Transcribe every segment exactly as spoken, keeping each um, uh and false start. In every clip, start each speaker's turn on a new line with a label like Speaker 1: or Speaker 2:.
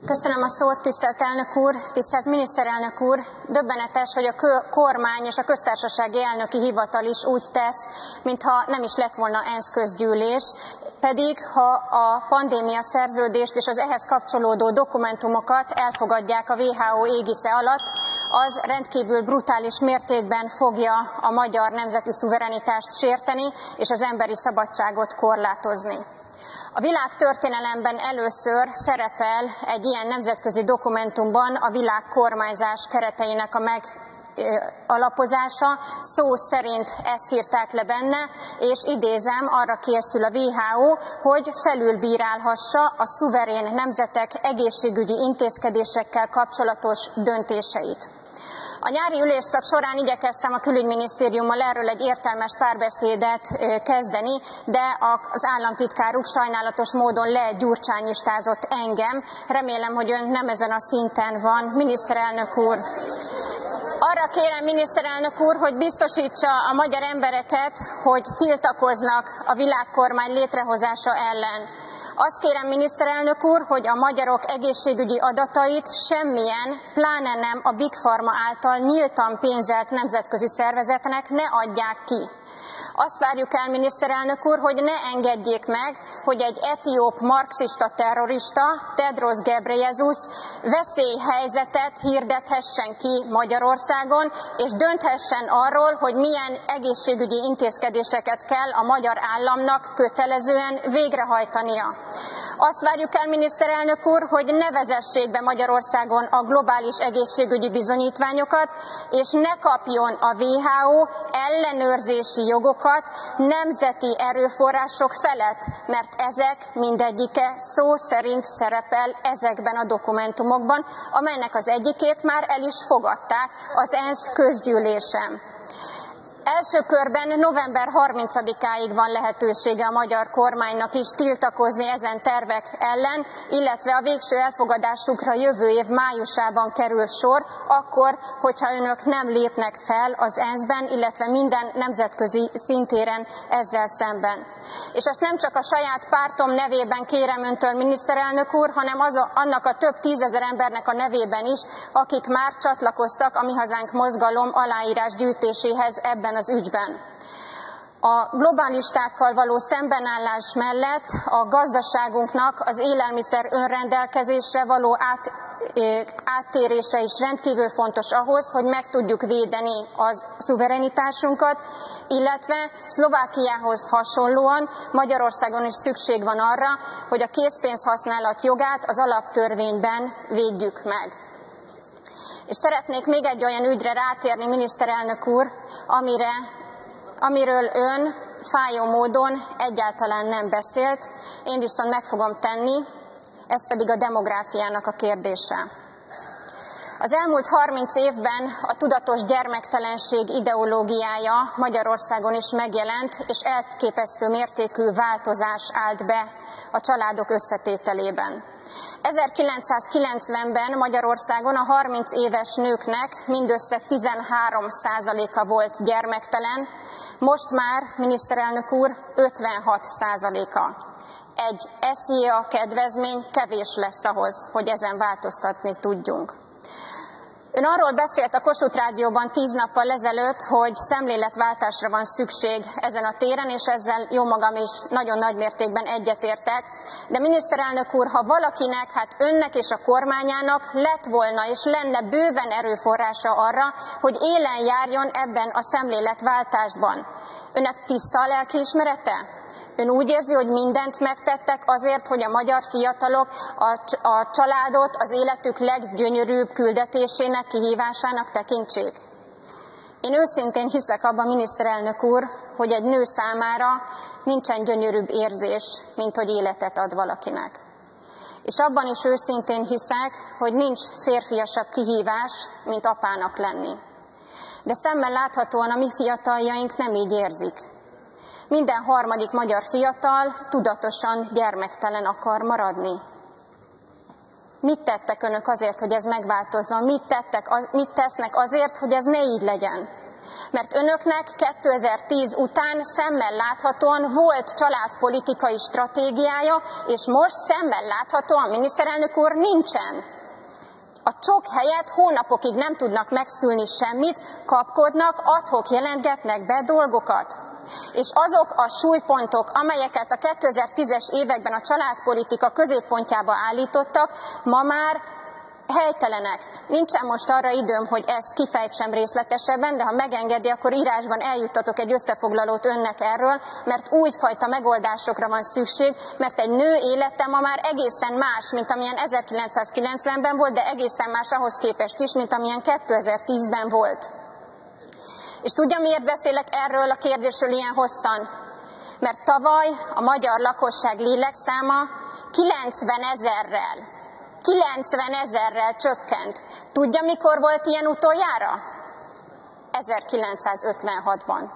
Speaker 1: Köszönöm a szót, tisztelt elnök úr, tisztelt miniszterelnök úr. Döbbenetes, hogy a kormány és a köztársasági elnöki hivatal is úgy tesz, mintha nem is lett volna ENSZ közgyűlés, pedig ha a pandémia szerződést és az ehhez kapcsolódó dokumentumokat elfogadják a vé há ó égisze alatt, az rendkívül brutális mértékben fogja a magyar nemzeti szuverenitást sérteni és az emberi szabadságot korlátozni. A világtörténelemben először szerepel egy ilyen nemzetközi dokumentumban a világkormányzás kereteinek a megalapozása. Szó szerint ezt írták le benne, és idézem, arra készül a vé há ó, hogy felülbírálhassa a szuverén nemzetek egészségügyi intézkedésekkel kapcsolatos döntéseit. A nyári ülésszak során igyekeztem a külügyminisztériummal erről egy értelmes párbeszédet kezdeni, de az államtitkáruk sajnálatos módon legyurcsányistázott engem. Remélem, hogy ön nem ezen a szinten van. Miniszterelnök úr, arra kérem, miniszterelnök úr, hogy biztosítsa a magyar embereket, hogy tiltakoznak a világkormány létrehozása ellen. Azt kérem, miniszterelnök úr, hogy a magyarok egészségügyi adatait semmilyen, pláne nem a Big Pharma által nyíltan pénzelt nemzetközi szervezetnek ne adják ki. Azt várjuk el, miniszterelnök úr, hogy ne engedjék meg, hogy egy etióp marxista terrorista, Tedros Ghebreyesus veszélyhelyzetet hirdethessen ki Magyarországon, és dönthessen arról, hogy milyen egészségügyi intézkedéseket kell a magyar államnak kötelezően végrehajtania. Azt várjuk el, miniszterelnök úr, hogy ne vezessék be Magyarországon a globális egészségügyi bizonyítványokat, és ne kapjon a vé há ó ellenőrzési jogokat nemzeti erőforrások felett, mert ezek mindegyike szó szerint szerepel ezekben a dokumentumokban, amelynek az egyikét már el is fogadták az ENSZ közgyűlésen. Első körben november harmincadikáig van lehetősége a magyar kormánynak is tiltakozni ezen tervek ellen, illetve a végső elfogadásukra jövő év májusában kerül sor, akkor, hogyha önök nem lépnek fel az ENSZ-ben, illetve minden nemzetközi szintéren ezzel szemben. És ezt nem csak a saját pártom nevében kérem öntől, miniszterelnök úr, hanem az a, annak a több tízezer embernek a nevében is, akik már csatlakoztak a Mi Hazánk mozgalom aláírás gyűjtéséhez ebben az ügyben. A globalistákkal való szembenállás mellett a gazdaságunknak az élelmiszer önrendelkezésre való át, áttérése is rendkívül fontos ahhoz, hogy meg tudjuk védeni a szuverenitásunkat, illetve Szlovákiához hasonlóan Magyarországon is szükség van arra, hogy a készpénzhasználat jogát az alaptörvényben védjük meg. És szeretnék még egy olyan ügyre rátérni, miniszterelnök úr, amire, amiről ön fájó módon egyáltalán nem beszélt, én viszont meg fogom tenni, ez pedig a demográfiának a kérdése. Az elmúlt harminc évben a tudatos gyermektelenség ideológiája Magyarországon is megjelent, és elképesztő mértékű változás állt be a családok összetételében. ezerkilencszázkilencvenben Magyarországon a harminc éves nőknek mindössze tizenhárom százaléka volt gyermektelen, most már, miniszterelnök úr, ötvenhat százaléka. Egy es zé á kedvezmény kevés lesz ahhoz, hogy ezen változtatni tudjunk. Ön arról beszélt a Kossuth Rádióban tíz nappal ezelőtt, hogy szemléletváltásra van szükség ezen a téren, és ezzel jómagam is nagyon nagy mértékben egyetértek. De miniszterelnök úr, ha valakinek, hát önnek és a kormányának lett volna és lenne bőven erőforrása arra, hogy élen járjon ebben a szemléletváltásban. Önnek tiszta a lelkiismerete? Ön úgy érzi, hogy mindent megtettek azért, hogy a magyar fiatalok a, a családot az életük leggyönyörűbb küldetésének, kihívásának tekintsék? Én őszintén hiszek abban, miniszterelnök úr, hogy egy nő számára nincsen gyönyörűbb érzés, mint hogy életet ad valakinek. És abban is őszintén hiszek, hogy nincs férfiasabb kihívás, mint apának lenni. De szemmel láthatóan a mi fiataljaink nem így érzik. Minden harmadik magyar fiatal tudatosan gyermektelen akar maradni. Mit tettek önök azért, hogy ez megváltozzon? Mit, tettek, mit tesznek azért, hogy ez ne így legyen? Mert önöknek kétezer-tíz után szemmel láthatóan volt családpolitikai stratégiája, és most szemmel láthatóan, miniszterelnök úr, nincsen. A csok helyett hónapokig nem tudnak megszülni semmit, kapkodnak, ad-hoc jelentgetnek be dolgokat. És azok a súlypontok, amelyeket a kétezer-tízes években a családpolitika középpontjába állítottak, ma már helytelenek. Nincsen most arra időm, hogy ezt kifejtsem részletesebben, de ha megengedi, akkor írásban eljuttatok egy összefoglalót önnek erről, mert újfajta megoldásokra van szükség, mert egy nő élete ma már egészen más, mint amilyen ezerkilencszázkilencvenben volt, de egészen más ahhoz képest is, mint amilyen kétezer-tízben volt. És tudja, miért beszélek erről a kérdésről ilyen hosszan? Mert tavaly a magyar lakosság lélekszáma kilencvenezerrel kilencvenezerrel csökkent. Tudja, mikor volt ilyen utoljára? ezerkilencszázötvenhatban.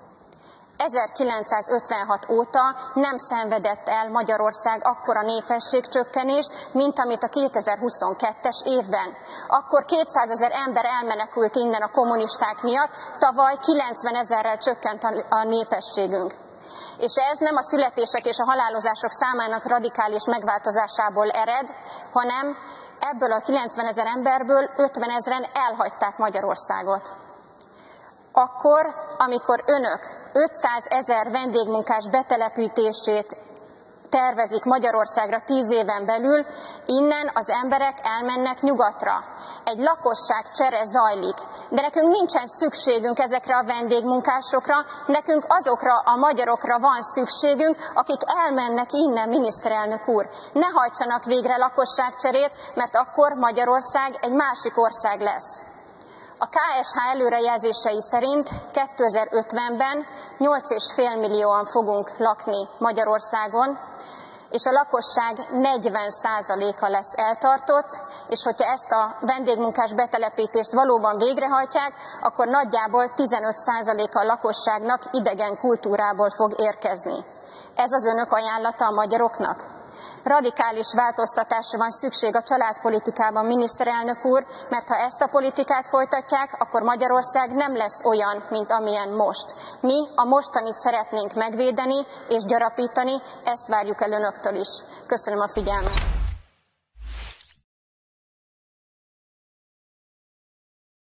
Speaker 1: ezerkilencszázötvenhat óta nem szenvedett el Magyarország akkora népességcsökkenést, mint amit a kétezer-huszonkettes évben. Akkor kétszázezer ember elmenekült innen a kommunisták miatt, tavaly kilencvenezerrel csökkent a népességünk. És ez nem a születések és a halálozások számának radikális megváltozásából ered, hanem ebből a kilencvenezer emberből ötvenezren elhagyták Magyarországot. Akkor, amikor önök ötszázezer vendégmunkás betelepítését tervezik Magyarországra tíz éven belül, innen az emberek elmennek nyugatra. Egy lakosságcsere zajlik, de nekünk nincsen szükségünk ezekre a vendégmunkásokra, nekünk azokra a magyarokra van szükségünk, akik elmennek innen, miniszterelnök úr. Ne hajtsanak végre lakosságcserét, mert akkor Magyarország egy másik ország lesz. A ká es há előrejelzései szerint kétezer-ötvenben nyolc egész öt millióan fogunk lakni Magyarországon, és a lakosság negyven százaléka lesz eltartott, és hogyha ezt a vendégmunkás betelepítést valóban végrehajtják, akkor nagyjából tizenöt százaléka a lakosságnak idegen kultúrából fog érkezni. Ez az önök ajánlata a magyaroknak? Radikális változtatásra van szükség a családpolitikában, miniszterelnök úr, mert ha ezt a politikát folytatják, akkor Magyarország nem lesz olyan, mint amilyen most. Mi a mostanit szeretnénk megvédeni és gyarapítani, ezt várjuk el önöktől is. Köszönöm a figyelmet.